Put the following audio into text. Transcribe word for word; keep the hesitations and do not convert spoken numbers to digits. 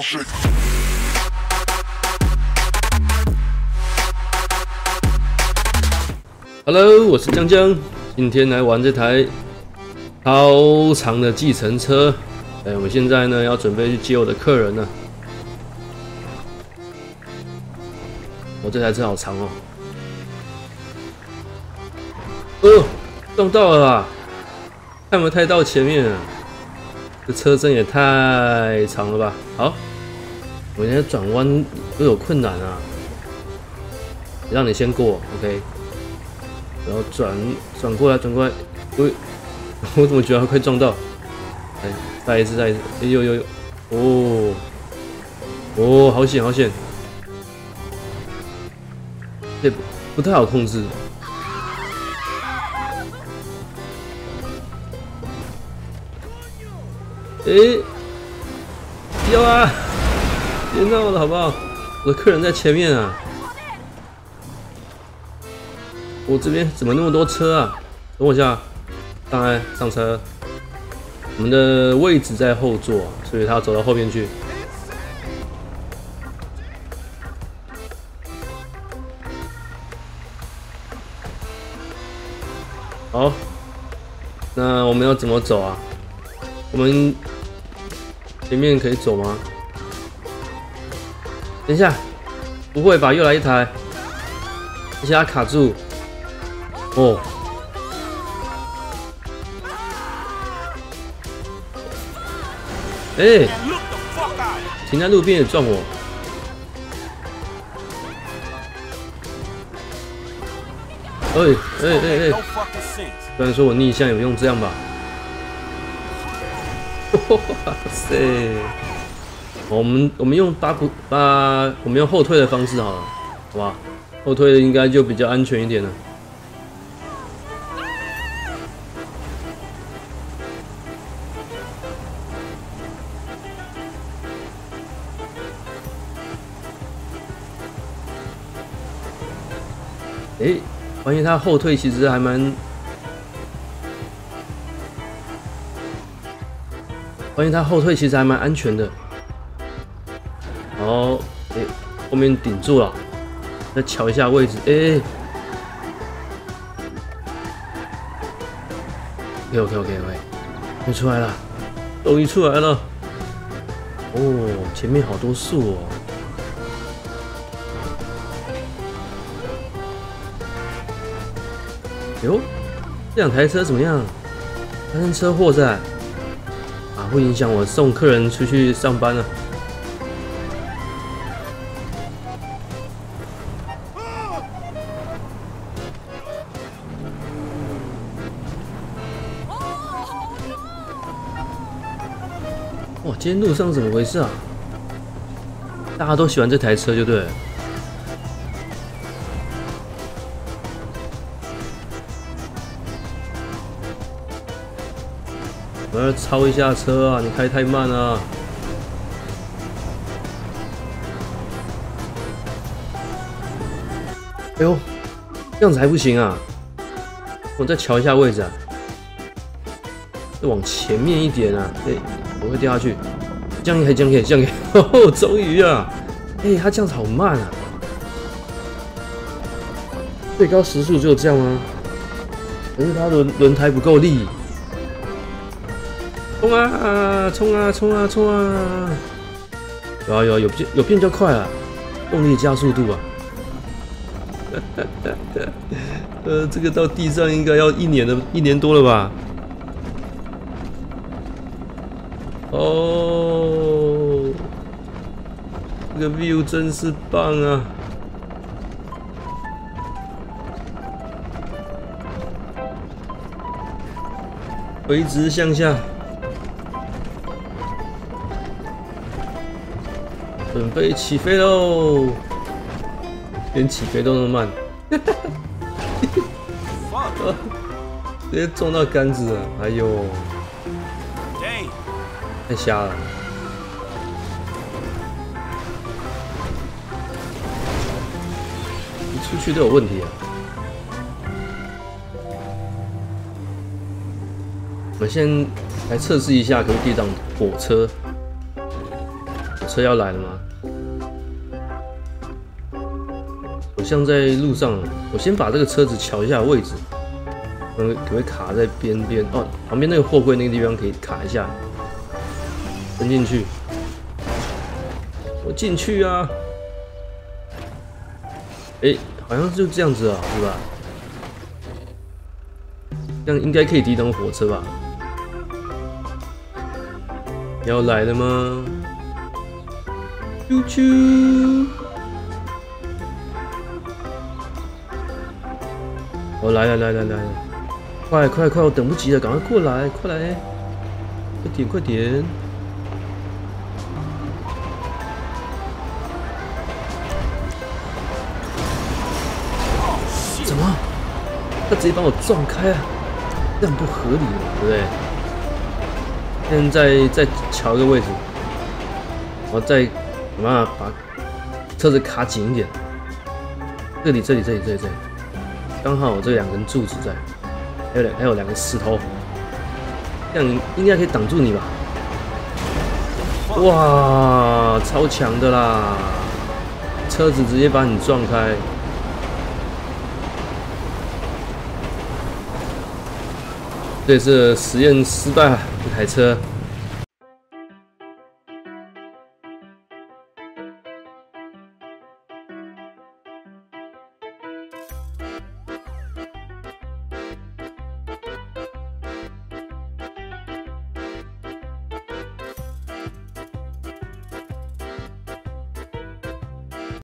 shit. Hello， 我是江江，今天来玩这台超长的计程车。哎，我现在呢要准备去接我的客人了。我、哦、这台车好长哦。哦，撞到了啦！看不太到前面啊，这车身也太长了吧？好，我现在转弯都有困难啊。让你先过 ，OK。然后转转过来，转过来，喂，我怎么觉得快撞到？哎，再一次，再一次，哎呦呦呦，哦，哦，好险，好险，这不不太好控制。哎，不要啊！别闹了好不好？我的客人在前面啊。我这边怎么那么多车啊？等我一下，上来上车。我们的位置在后座，所以他要走到后面去。好，那我们要怎么走啊？我们前面可以走吗？等一下，不会吧？又来一台，而且它卡住。哦，哎、欸，停在路边也撞我。哎哎哎哎！虽然说我逆向有用这样吧。哇塞！我们我们用八不八，我们用后退的方式好了，好吧？后退的应该就比较安全一点了。哎、欸，发现他后退其实还蛮，发现他后退其实还蛮安全的。好，哎、欸，后面顶住了，再瞧一下位置。哎、欸、，OK OK OK OK， 终于出来了，终于出来了。哦，前面好多树哦。哟，这两台车怎么样？发生车祸噻！啊，会影响我送客人出去上班啊。哇，今天路上怎么回事啊？大家都喜欢这台车，就对了。我要超一下车啊！你开太慢了。哎呦，这样子还不行啊！我再瞧一下位置啊，再往前面一点啊！哎、欸，我会掉下去。降可以，降可以，降可以！哦，终于啊！哎、欸，它这样子好慢啊！最高时速只有这样吗？可是它轮轮胎不够力。冲啊！冲啊！冲啊！冲啊！有啊有啊有变有变较快啊，动力加速度啊！呃，这个到地上应该要一年的一年多了吧？哦，这个 view 真是棒啊！垂直向下。准备起飞喽！连起飞都那么慢，直接撞到杆子了！哎呦，太瞎了！一出去都有问题啊！我们先来测试一下可不可以抵挡火车。 火车要来了吗？好像在路上。我先把这个车子瞧一下位置，嗯，可不可以卡在边边？哦，旁边那个货柜那个地方可以卡一下，伸进去。我进去啊！哎、欸，好像就这样子啊，是吧？这样应该可以抵挡火车吧？要来了吗？啾啾！我、哦、来了来了来了！快快快！我等不及了，赶快过来，快来！快点快点！怎么？他直接把我撞开啊！这样不合理了，对不对？现在再调一个位置，我再想办法把车子卡紧一点。这里这里这里这里这里，刚好有这两根柱子在，还有两还有两个石头，这样应该可以挡住你吧？哇，超强的啦！车子直接把你撞开。这次实验失败，这台车